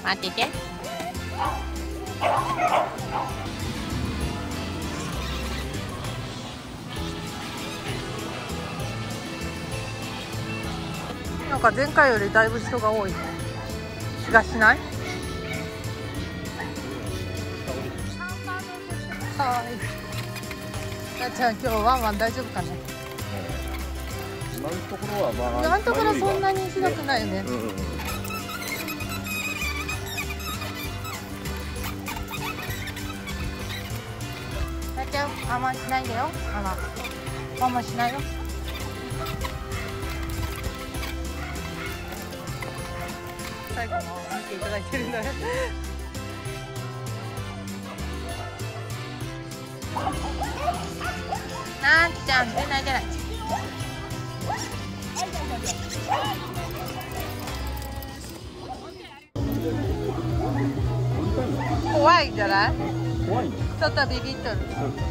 待ってて。なんか前回よりだいぶ人が多い気がしない？はい。なっちゃん今日ワンワン大丈夫かね？ 今のところはまあ今のところそんなにひどくないよね。なっちゃん我慢しないでよ。我慢しないよ。最後も見ていただいてるんだね。なっちゃん出ない。怖いんじゃない？ 怖いの？ ちょっとビビっとる。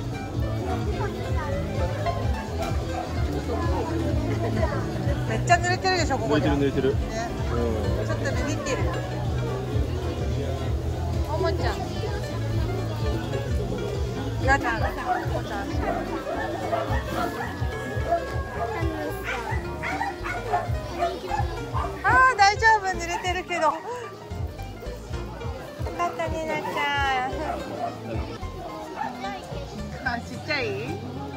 めっちゃ濡れてるでしょここで。 濡れてる。 ね、ちょっとビビってる。おもちゃん。やだ。おもちゃん。大丈夫、濡れてるけど。よかったね、なっちゃん。あ、ちっちゃい？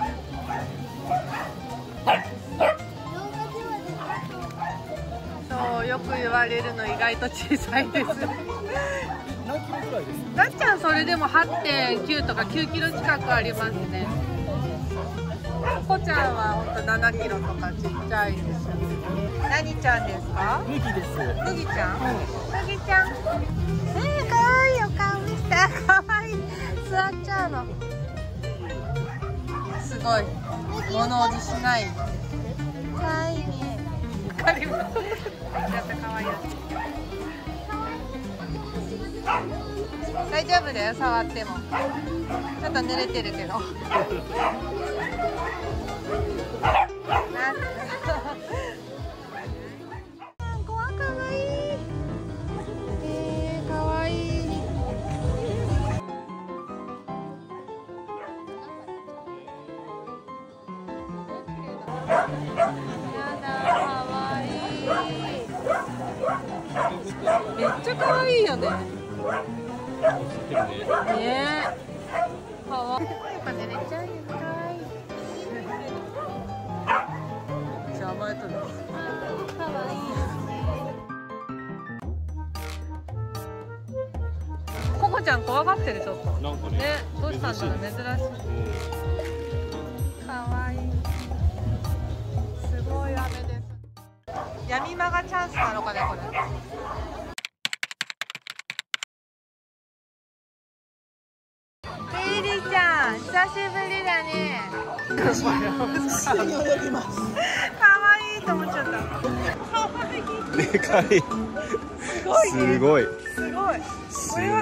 そう、よく言われるの、意外と小さいです。 何キロぐらいですか？ なっちゃん、それでも 8.9 とか9キロ近くありますね。ここちゃんはほんと7キロとかちっちゃいですよ。何ちゃんですか？ 麦です。 麦ちゃん？麦ちゃん。かわいいよ、顔見せて。かわいい。座っちゃうの。すごい。物おじしない。かわいいね。カリム。やったかわいいやつ。大丈夫だよ、触っても。ちょっと濡れてるけど。めっちゃ可愛いよね。ねえ。可愛い。やっぱね、めっちゃいい。可愛い。じゃあ甘えとる。可愛い。ココちゃん怖がってるちょっと。 なんかね。 どうしたんだろう、珍しい。可愛い。すごい雨です。闇間がチャンスなのかね、これ。リリーちゃん、久しぶりだね。可愛いと思っちゃった。可愛い。 でかい。 すごいね。 すごい。 すごい。これは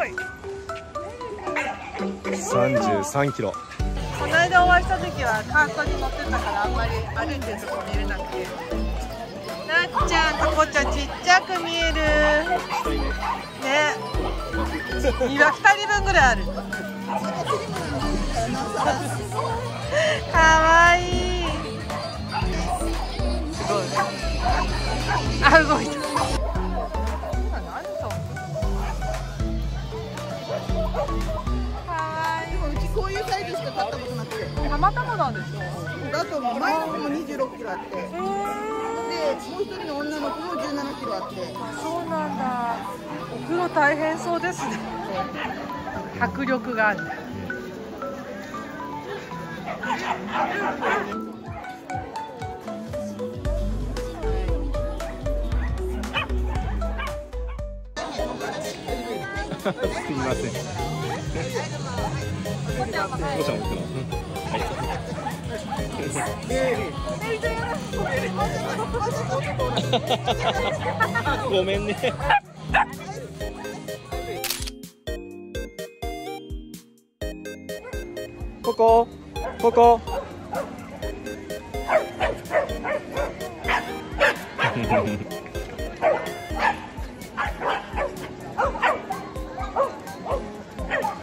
すごい。 33キロ。 この間お会いした時はカートに乗ってたからあんまり歩いてるとこ見れなくて。なっちゃんとこちゃんちっちゃく見える。ね。2人分ぐらいある。かわいい。すごい。あ、動いた。今何と。かわいい。 うちこういうサイズしか買ったことなくて。 たまたまなんですよ。 だと前の子も26キロあって。で、もう一人の女の子も17キロあって。 そうなんだ。お風呂大変そうですね。迫力がある。 すみません。 こちゃんもおちゃんも行くの。はい。ごめんね。ここ。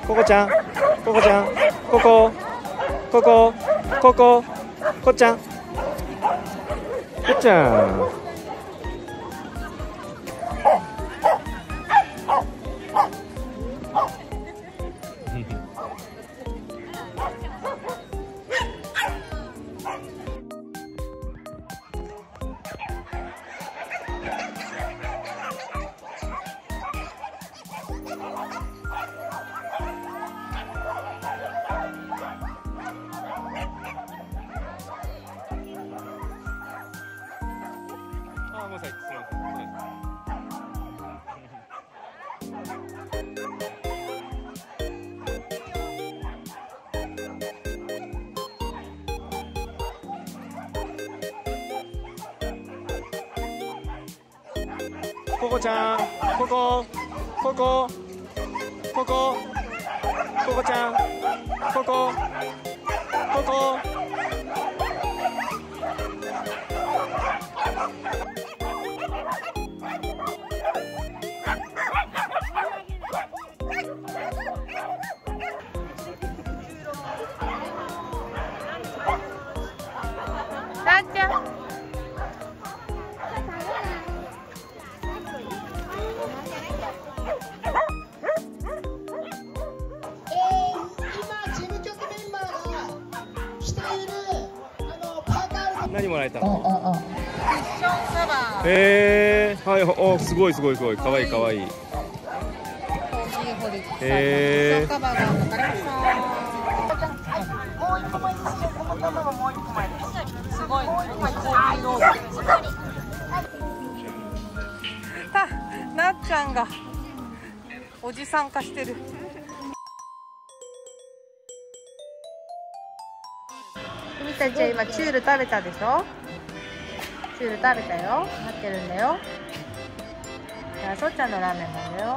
ココちゃん、ココちゃん、ココ、ココ、ココ、コちゃん、コちゃん。ココちゃん、ココ、ココ、ココ、ココちゃん、ココ、ココ。 なっちゃん。 何もらえたの？ クッションカバー。 はい、お、すごいすごいすごい、可愛い可愛い。 コーヒーホリックス。クッションカバーが分かりました。もう一個前ですよ。このカバーはもう一個前です。すごい。なっちゃんがおじさん化してる。君たちは今チュール食べたでしょ。チュール食べたよ。待ってるんだよ。じゃあそっちゃんのラーメンもだよ。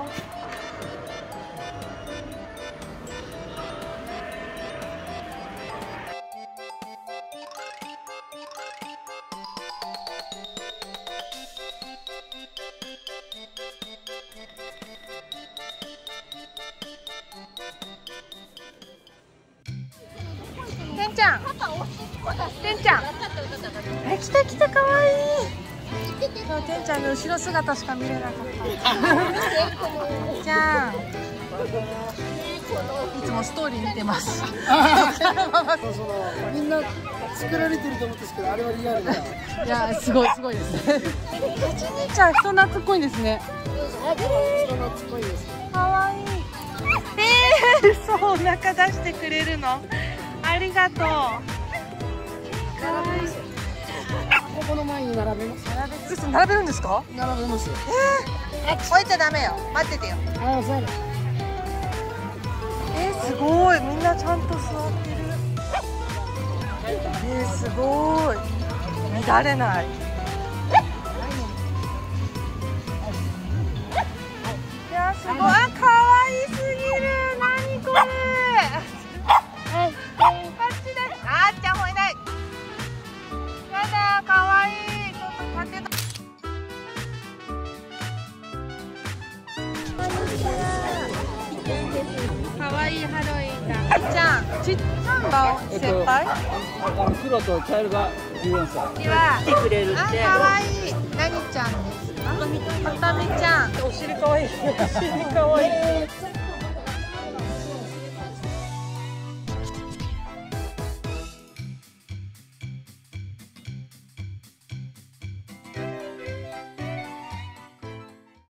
てんちゃん、てんちゃん、来た来た、かわいい。てんちゃんの後ろ姿しか見れなかった。じゃん、いつもストーリー見てます。 みんな作られてると思うんですけど、あれはリアルだよ。 いや、すごいすごいですね。ちにちゃん、人懐っこいんですね。 人懐っこいです。 かわいい。そう、お腹出してくれるの。ありがとう。かわいい。 ここの前に並べます。 並べるんですか？ 並べますよ。 置いちゃダメよ。待っててよ。 ああ、そうだ。 すごい。みんなちゃんと座ってる。すごい。乱れない。いや、すごい。あ、可愛いすぎる。何これ。あっちで。あっちゃんもいない。やだ、可愛い。ちょっと立てた。可愛いハロウィンだ。ちゃん、ちっちゃんが先輩？ 黒と茶色が14歳。 来てくれるって。あ、可愛い。何ちゃんですか？はたみちゃん。お尻可愛い。お尻可愛い。